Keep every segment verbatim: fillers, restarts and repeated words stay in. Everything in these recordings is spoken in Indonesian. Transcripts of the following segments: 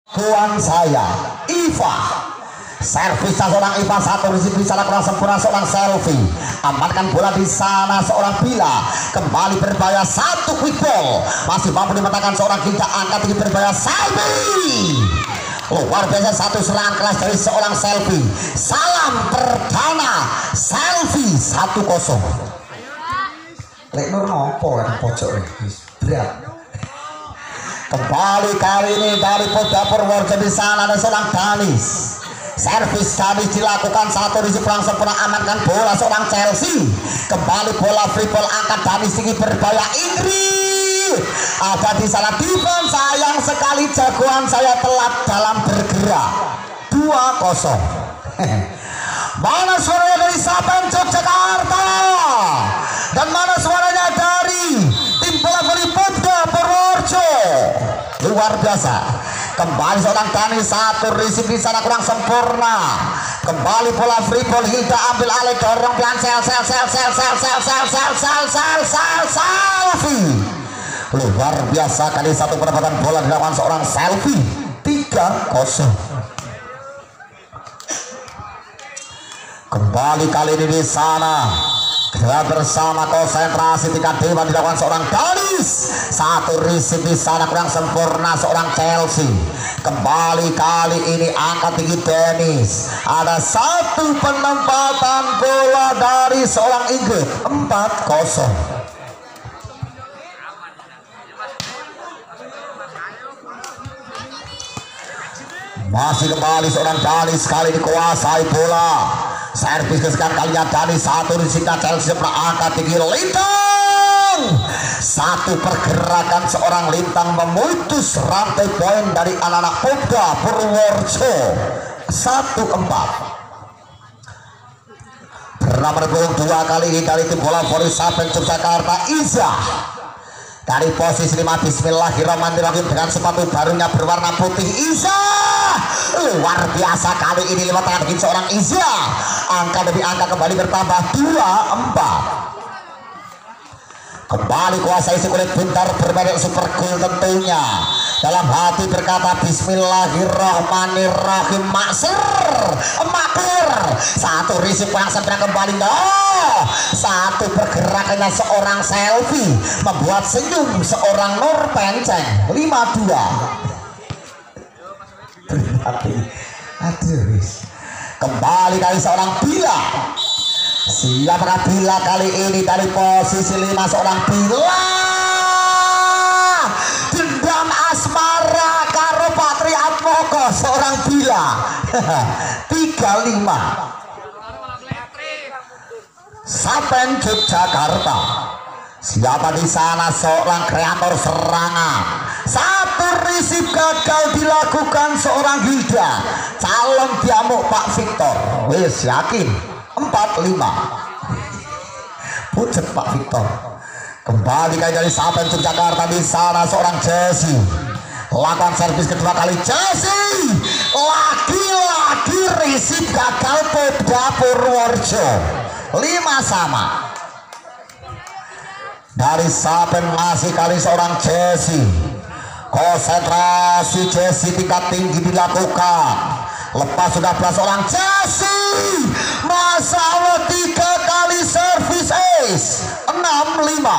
Tuan saya Iva, servis seorang Iva, satu risip di sana kurang sempurna seorang selfie, amankan bola di sana seorang Bila, kembali berbahaya satu quick ball, masih mampu dimatakan seorang Gita, angkat tinggi berbahaya selfie, luar biasa satu serangan kelas dari seorang selfie, salam perdana selfie satu kosong. Lek Nur ngopo kan pojok berat. Kembali kali ini dari Polda Purworejo di sana ada seorang Danis. Servis Danis dilakukan satu risip kurang sempurna, amankan bola seorang Chelsea. Kembali bola free ball, angkat Danis tinggi berbahaya Ingrid. Ada di sana Divan, sayang sekali jagoan saya telat dalam bergerak. dua kosong. Mana suaranya dari Sapen Yogyakarta? Dan mana suaranya dari tim bola voli Polda Purworejo? Luar biasa. Kembali seorang Dani, satu risip di sana kurang sempurna. Kembali bola free ball, Hilda ambil alih, dorong pelan sel sel sel sel sel sel sel sel sel sel sel selfie. Luar biasa kali satu pendapatan bola dilakukan seorang selfie. tiga kosong. Kembali kali ini di sana kita bersama konsentrasi tingkat dewa dilakukan seorang Danis, satu risip di sana kurang sempurna seorang Chelsea. Kembali kali ini angkat tinggi Dennis, ada satu penempatan bola dari seorang Ingrid. Empat kosong. Masih kembali seorang Danis, kali ini kuasai bola. Servis kesekian kalinya Dani, satu risipnya Chelsea pernah angkat tinggi Lintang. Satu pergerakan seorang Lintang memutus rantai poin dari anak-anak Polda Purworejo. Satu empat. Pernah merebut dua kali ini dari tim bola voli Sapen Yogyakarta Iza. Dari posisi lima, bismillahirrahmanirrahim, dengan sepatu barunya berwarna putih Iza. Luar biasa kali ini lewat tangan begini seorang Iza. Angka demi angka kembali bertambah dua empat. Kembali kuasai si kulit pintar bermerek super cool tentunya. Dalam hati berkata bismillahirrahmanirrahim, maksir makir. Satu risip yang sempurna kembali. Oh, satu pergerakannya seorang selfie membuat senyum seorang Nur Penceng. Lima dua. Aduh, kembali kali seorang Bila. Siapakah Bila kali ini dari posisi lima seorang Bila? Dendam asmara karo Patri Atmoko seorang Bila. tiga lima. Sapen Yogyakarta. Siapa di sana seorang kreator serangan? Satu risip gagal dilakukan seorang Hilda. Calon diamuk Pak Victor. Wes yakin. Empat lima. Pucet Pak Victor. Kembali kayak dari Sapen Yogyakarta di sana seorang Jessie. Lakukan servis kedua kali Jessie. Lagi-lagi risip gagal Polda Purworejo. Lima sama. Dari Sapen masih kali seorang Jessie. Konsentrasi Jessie tingkat tinggi dilakukan. Lepas sudah belas orang Jessie. Masalah tiga kali servis ace. Enam lima.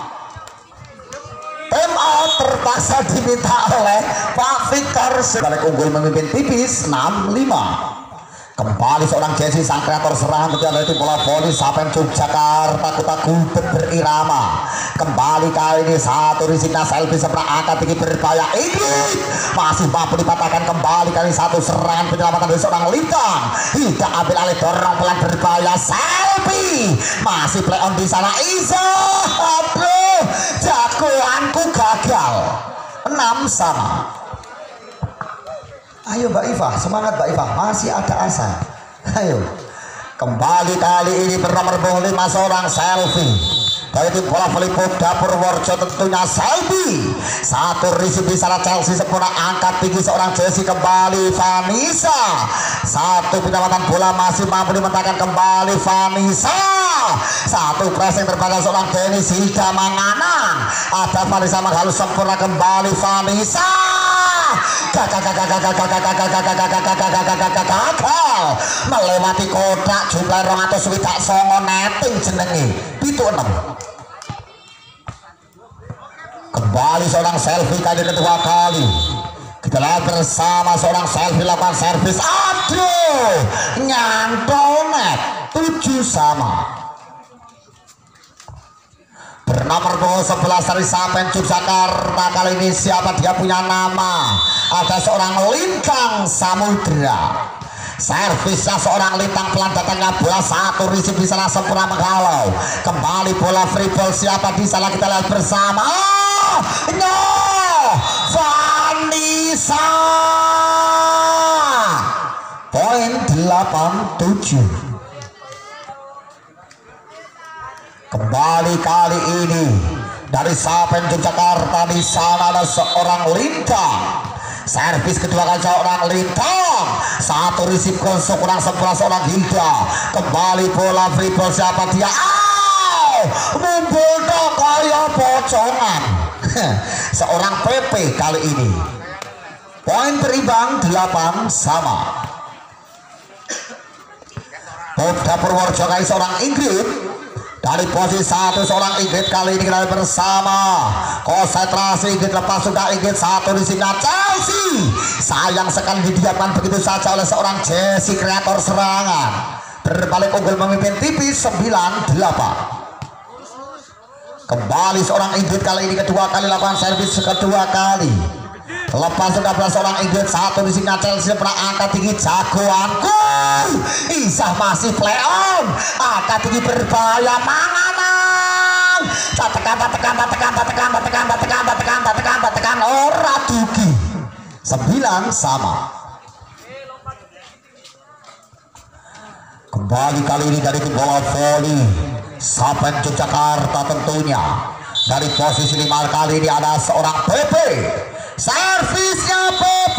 Time out terpaksa diminta oleh Pak Victor. Sebalik unggul memimpin tipis enam lima. Kembali seorang Jessie, sang kreator serangan ketika dari tim bola voli Sapen Yogyakarta Kota Gudeg berirama. Kembali kali ini satu risipnya selfie sebelah angkat tinggi berbahaya Ingrid. Masih mampu dipatahkan kembali kali satu serangan penyelamatan dari seorang Lintang. Tidak ambil alih, dorong pelan berbahaya selfie. Masih play on di sana Iza. Aduh, jagoanku gagal. Enam sama. Ayo Mbak Iva, semangat Mbak Iva, masih ada asa. Ayo. Kembali kali ini bernomor lima seorang selfie. Dari tim bola voli Polda Purworejo tentunya selfie. Satu risip di sana Chelsea sempurna, angkat tinggi seorang Jessie. Kembali Vanessa. Satu pendapatan bola masih mampu dimentahkan kembali Vanessa. Satu pressing terbatas seorang Dennis Hilda Manganang. Ada Vanessa menghalus sempurna kembali Vanessa. gagal melewati kotak jumlah rong atau swidak songo netting jenengi pitu enam. Kembali seorang selfie kali kedua kali kita lihat bersama seorang selfie lakukan servis, aduh nyantol net tujuh sama. Bernomor sebelas dari Sapen Yogyakarta, kali ini siapa dia punya nama, ada seorang Lintang Samudra. Servisnya seorang Lintang, pelan datangnya bola satu, risip di sana sempurna menghalau. Kembali bola free ball, siapa di sana kita lihat bersama. No, Vanessa. Poin delapan tujuh. Kembali kali ini dari Sapen Yogyakarta, di sana ada seorang Lintang. Servis kedua kali seorang Lintang, satu risip kosong kurang sempurna seorang Hilda. Kembali bola free ball, siapa dia? Aw, membodoh kayak pocongan. Seorang P P kali ini. Poin berimbang delapan sama. Popda Purworejo kali seorang Ingrid. Dari posisi satu seorang Ingrid kali ini kita bersama. Konsentrasi Ingrid, lepas sudah Ingrid, satu di sini Chelsea. Sayang sekali didiamkan begitu saja oleh seorang Jesse, kreator serangan. Berbalik unggul memimpin tipis sembilan delapan. Kembali seorang Ingrid kali ini kedua kali lakukan servis kedua kali. Lepas sudah belas seorang Ingrid, satu di sini Chelsea pernah angkat tinggi jagoanku. Isah masih play on, angkat tinggi berbahaya manganang. Tekan tekan tekan tekan tekan tekan tekan tekan tekan tekan ora dugi. Sembilan sama. Kembali kali ini dari bola voli Sapen Yogyakarta tentunya. Dari posisi lima kali ini ada seorang P P. Servisnya P P.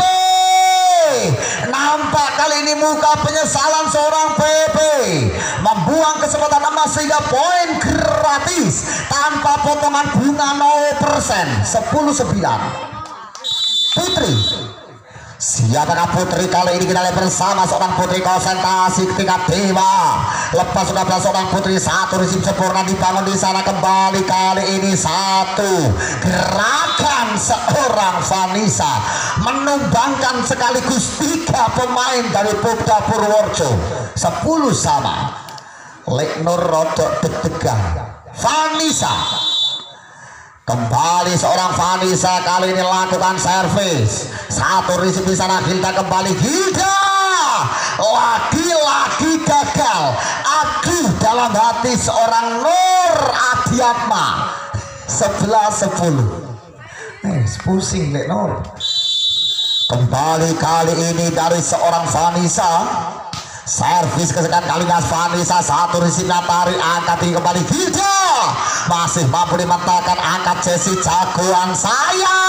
Nampak kali ini muka penyesalan seorang P P. Membuang kesempatan emas sehingga poin gratis tanpa potongan bunga nol persen. Sepuluh sembilan. Putri. Siapakah Putri kali ini kita lihat bersama seorang Putri, konsentrasi ketika dewa. Lepas sudah belas seorang Putri, satu risip sempurna dibangun di sana. Kembali kali ini satu gerakan seorang Vanessa menumbangkan sekaligus tiga pemain dari Popda Purworejo. Sepuluh sama. Leknur rodok deg-degan. Vanessa. Kembali seorang Vanessa kali ini lakukan servis. Satu risip di sana, Hilda kembali. Hilda lagi-lagi gagal. Aduh dalam hati seorang Nur Adiatma. Sebelas sepuluh. Eh, pusing Lek Nur. Kembali kali ini dari seorang Vanessa. Servis kesekian kalinya Vanessa, satu risipnya tarik, angkat tinggi kembali. Hilda masih mampu dimentahkan, angkat Jesse, jagoan saya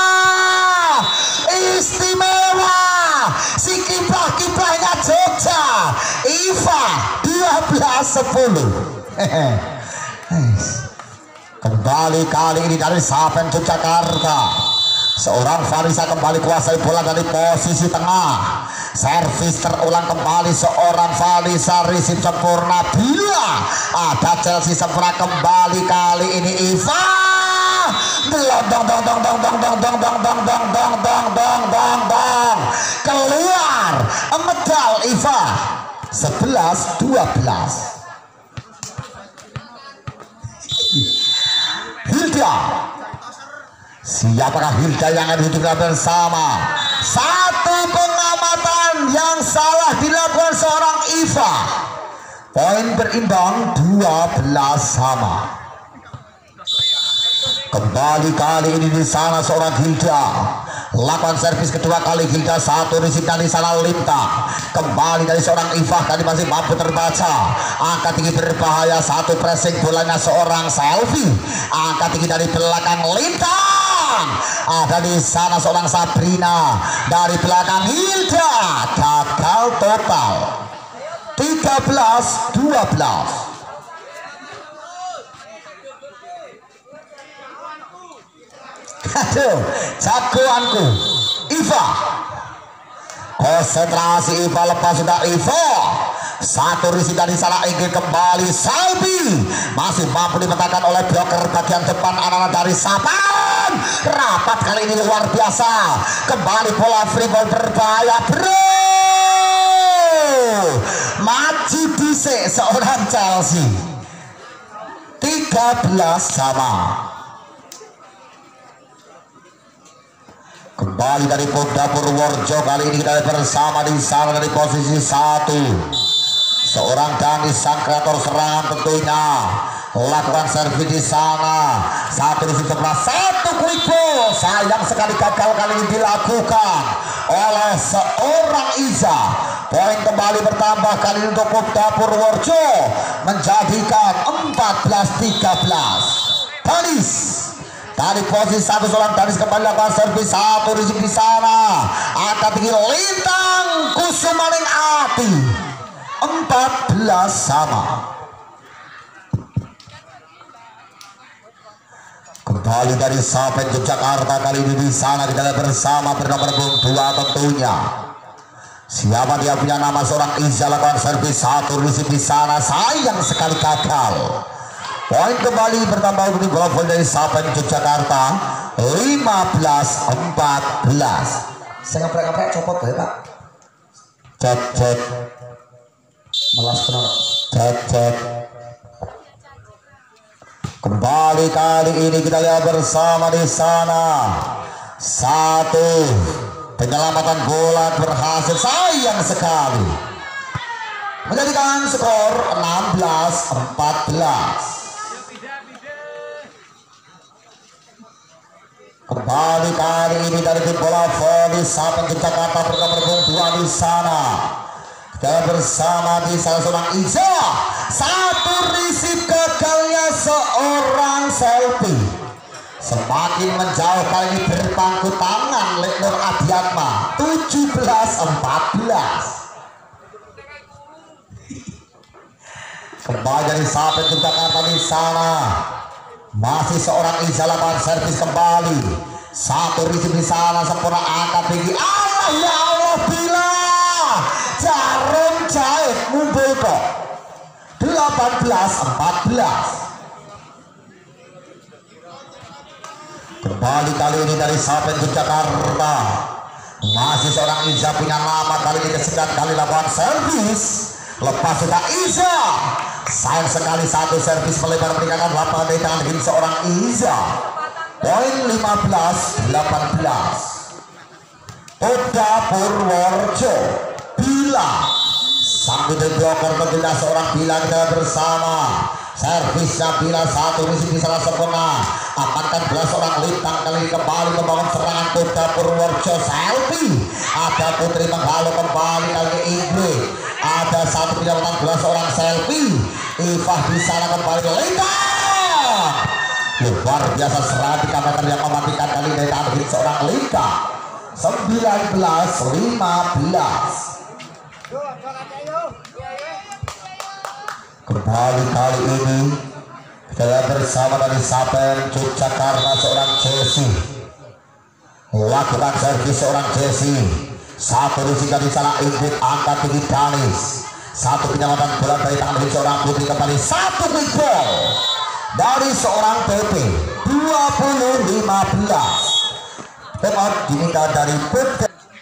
istimewa, si kiprah-kiprahnya Jogja, Iva. Dua belas sepuluh. Kembali kali ini dari Sapen Yogyakarta, seorang Vanessa kembali kuasai bola dari posisi tengah. Servis terulang kembali seorang Vanessa, risip sempurna bila ada Chelsea sempurna. Kembali kali ini Iva. Dong dong dong dong dong dong dong dong dong dong dong dong dong dong dong dong. Keluar medal Iva. Sebelas dua belas. Hilda. Siapakah Hilda yang ada di bersama? Satu pengamatan yang salah dilakukan seorang Iva. Poin berimbang dua belas sama. Kembali kali ini di sana seorang Hilda. Lakukan servis kedua kali Hilda, satu risip dari sana Lintang. Kembali dari seorang Iva tadi masih mampu terbaca. Angkat tinggi berbahaya, satu pressing bolanya seorang Selfie. Angkat tinggi dari belakang Lintang. Ada di sana seorang Sabrina dari belakang Hilda. Gagal total. tiga belas dua belas. Aduh, jagoanku. Iva. Konsentrasi Iva, lepas sudah Iva. Satu risi dari sana ingin kembali Selby, masih mampu dipetakan oleh blocker bagian depan anak-anak dari Sapan. Rapat kali ini luar biasa. Kembali bola free ball berbahaya bro. Maju dhisik seorang Chelsea. tiga belas sama. Kembali dari Polda Purworejo, kali ini kita bersama di sana dari posisi satu. Seorang Dani sang kreator serangan tentunya lakukan servis di sana. Satu di sebelah, satu quick ball. Sayang sekali gagal kali ini dilakukan oleh seorang Iza. Poin kembali bertambah kali ini untuk Polda Purworejo menjadikan empat belas tiga belas. Danis dari posisi satu, seorang Danis kembali lakukan servis. Satu di sana akan tinggi Lintang Kusumaning Ati. empat belas sama. Kembali dari Sapen Yogyakarta, kali ini di sana kita bersama bernomor dua tentunya. Siapa dia punya nama seorang Iza, lakukan servis. Satu receive di sana, sayang sekali gagal. Poin kembali bertambah untuk bola voli dari Sapen Yogyakarta lima belas empat belas. Saya ngeprek-ngeprek copot ya Pak. Cek cek. Melas benar. Cek cek. Kembali kali ini kita lihat bersama di sana. Satu penyelamatan bola berhasil, sayang sekali. Menjadikan skor enam belas empat belas. Kembali kali ini dari tim bola voli Sapen Yogyakarta bernomor dua di sana. Kita bersama di salah seorang Iza. Satu receive gagalnya seorang Selby. Semakin menjauh kali ini berpangku tangan Leknur Adiatma. tujuh belas empat belas. Kembali dari Sapen Yogyakarta di sana. Masih seorang Iza lakukan servis kembali. Satu receive di sana sempurna, angkat tinggi. Allah ya Allah, bila jarum jahit mumbul kok. delapan belas empat belas. Kembali kali ini dari Sapen Yogyakarta. Masih seorang Iza punya nama, kali ini kesekian kali lakukan servis. Lepas sudah Iza. Sayang sekali satu servis melebar meninggalkan lapangan dari tangan kiri seorang Iza. Poin lima belas delapan belas. Polda Purworejo bila sambil blocker tentunya seorang Bila kita bersama. Servisnya Bila, satu misi di salah sempurna. Amankan bola seorang Lintang kali kembali membangun serangan Polda Purworejo. Selby, ada Putri menghalau kembali kali ini Ingrid. Ada satu penyelamatan bola seorang Selby. Ifah di sana kembali Lintang. Luar biasa serangan tiga meter yang mematikan kali dari tangan kiri seorang Lintang. sembilan belas lima belas. Kembali kali ini kita bersama dari Sapen Yogyakarta seorang Jesse. Lakukan servis seorang Jesse. Satu risiko di sana Ingrid, angkat tinggi Danis. Satu penyelamatan bola dari tangan dari seorang Putri kembali. Satu quick ball dari seorang P P. dua puluh lima belas. Tempat diminta dari Putri.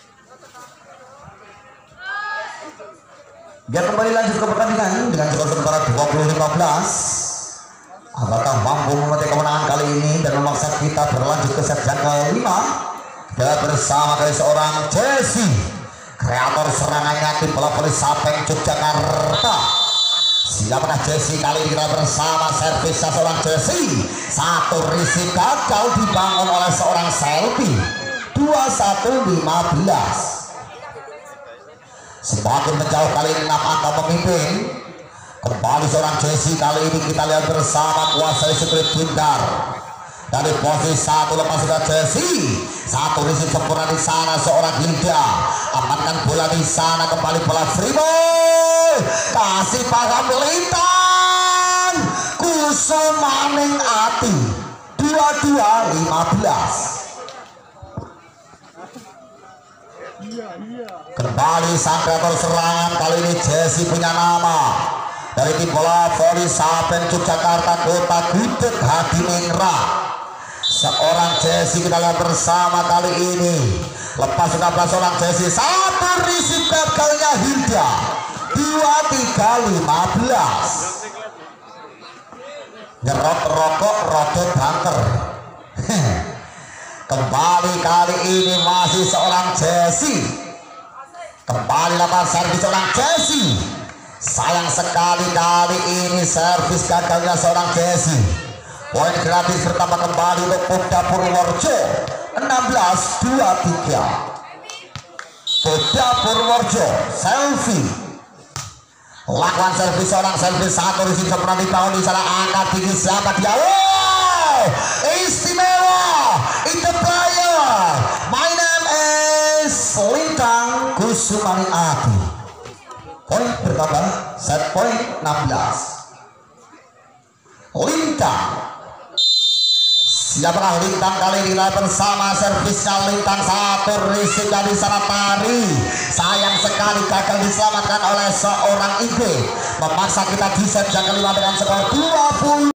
Dia kembali lanjut ke pertandingan dengan skor sementara dua puluh lima belas. Apakah mampu memetik kemenangan kali ini dan memaksa kita berlanjut ke set yang kelima? Kita bersama dari seorang Jesse, kreator serangannya tim bola voli Sapen Yogyakarta. Siapakah Jesse kali ini? Kita bersama servisnya seorang Jesse. Satu risiko gagal dibangun oleh seorang Selby. dua puluh satu lima belas. Semakin menjauh kali ini enam angka memimpin. Kembali seorang Jesse, kali ini kita lihat bersama kuasai Secret Bundar. Dari posisi satu lepas sudah Jesse. Satu risiko sempurna di sana seorang Hilda. Amankan bola di sana, kembali bola free ball. Kasih paham Lintang Kusumaning Ati. dua puluh dua lima belas. Kembali sang kreator serangan, kali ini Jesse punya nama dari tim bola voli Sapen Yogyakarta Kota Gudeg Hadiningrat. Seorang Jesse kita lihat bersama kali ini. Lepas sudah belas seorang Jesse, satu risip gagalnya Hilda, dua tiga lima belas. Nyerot rokok rodot banter. Kembali kali ini masih seorang Jesse. Kembali lakukan servis seorang Jesse. Sayang sekali kali ini servis gagalnya seorang Jesse. Poin gratis bertambah kembali untuk Polda Purworejo, enam belas dua puluh tiga. Polda Purworejo selfie. Lakukan servis seorang servis satu risip sempurna di tahun di sana, angkat tinggi, siapa dia? Wow, istimewa. It's the player. My name is Lintang Kusumani Adi. Poin bertambah, set poin enam belas. Lintang. Siapakah Lintang kali ini bersama servisnya Lintang, satu risik dari sana tari. Sayang sekali gagal diselamatkan oleh seorang I B. Memaksa kita di set yang kelima dengan skor dua puluh.